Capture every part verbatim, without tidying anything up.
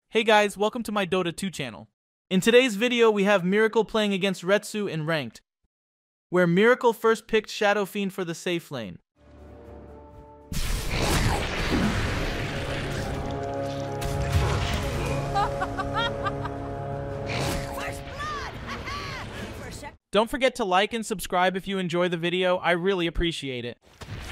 Hey guys, welcome to my Dota two channel. In today's video, we have Miracle playing against Retsu in Ranked, where Miracle first picked Shadow Fiend for the safe lane. Don't forget to like and subscribe if you enjoy the video, I really appreciate it.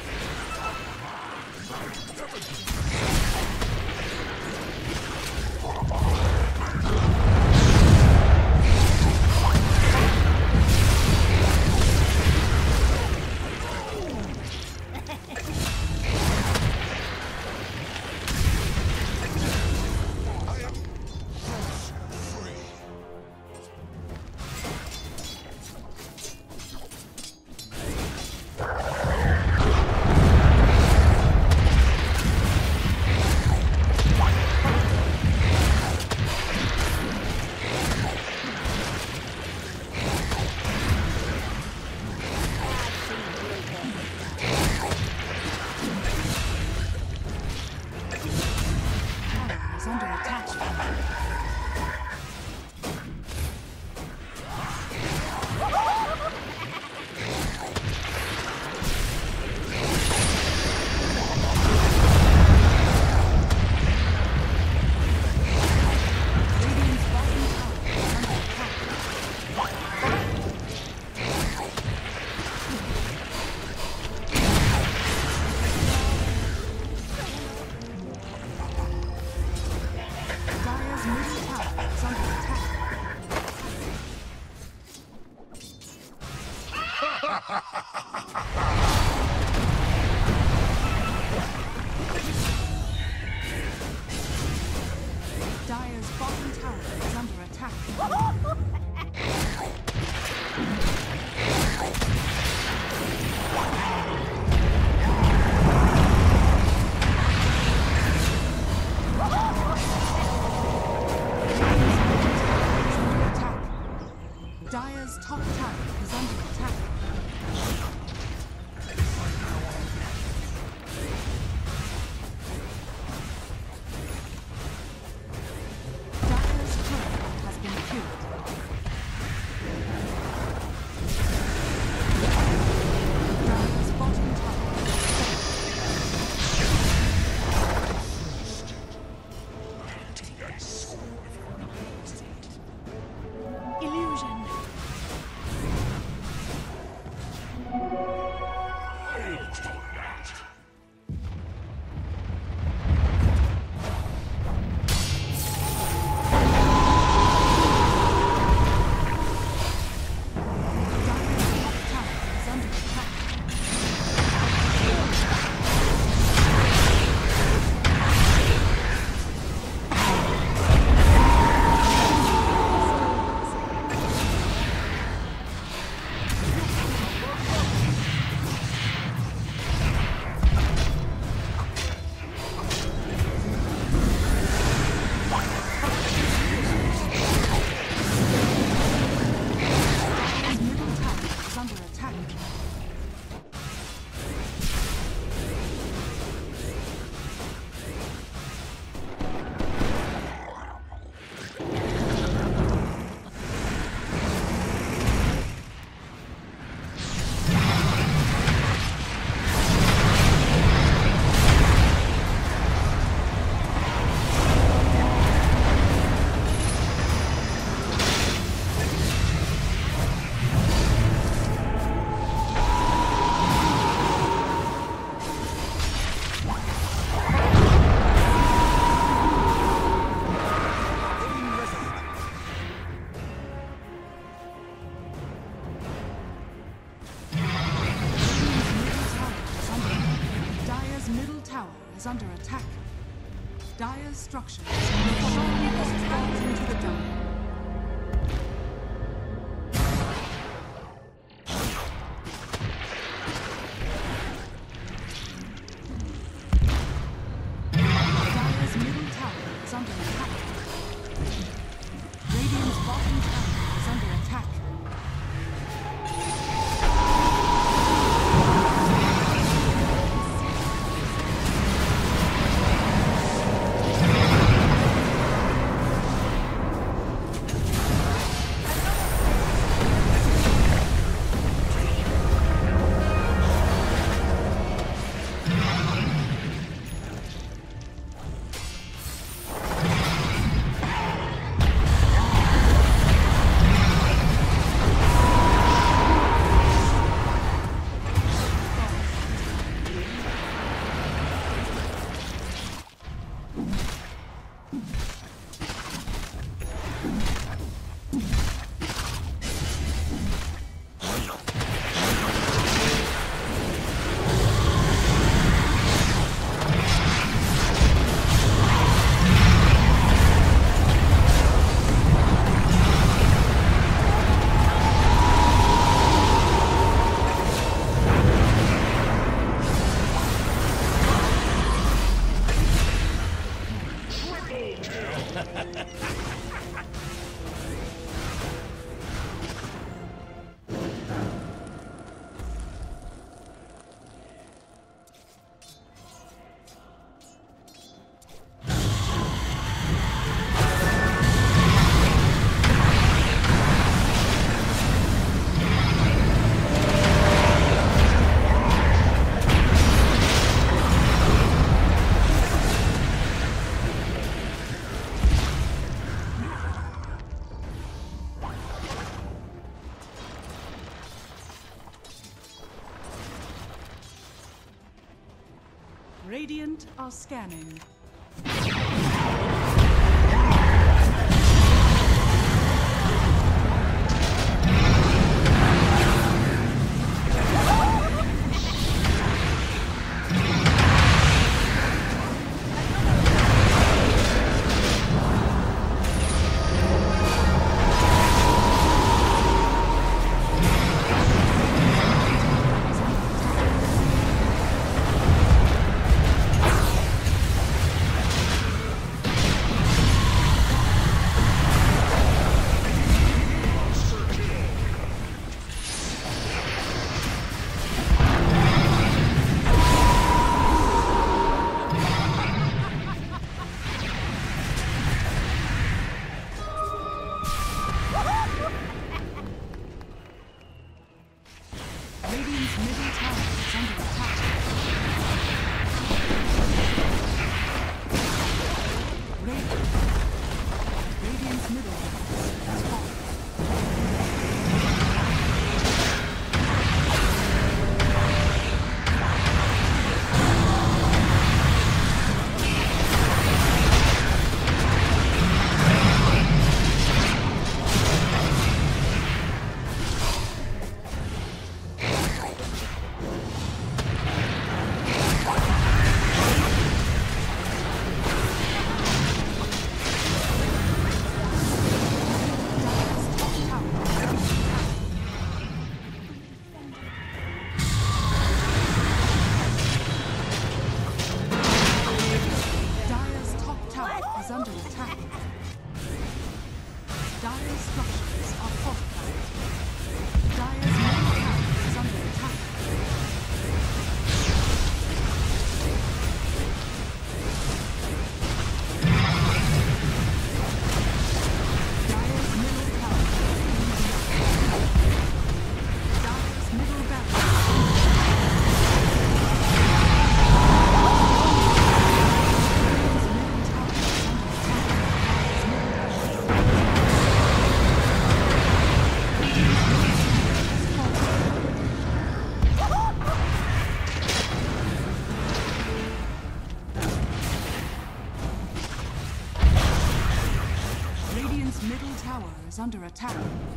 Under attack. Dire's bottom tower is under attack. Dire's top tower is under attack. Dire's turret has been killed. Dire's bottom tower is illusion. Middle tower is under attack. Dire's structures falls into the dome. Dire's middle tower is under attack. Radiant's bottom tower is under attack. Radiant are scanning. Under attack.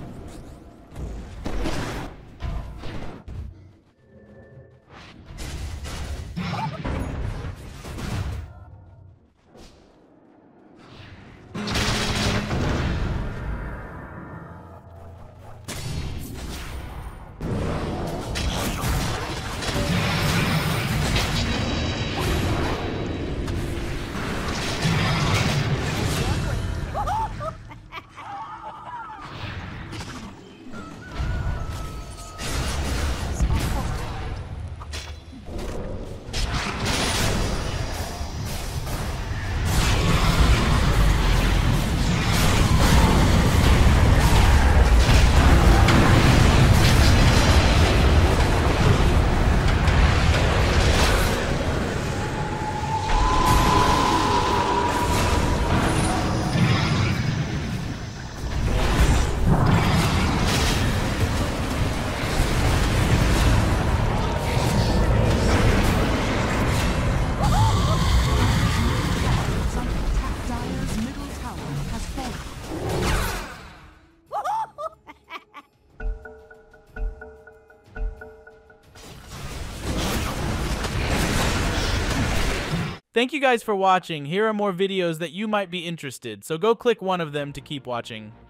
Thank you guys for watching. Here are more videos that you might be interested, so go click one of them to keep watching.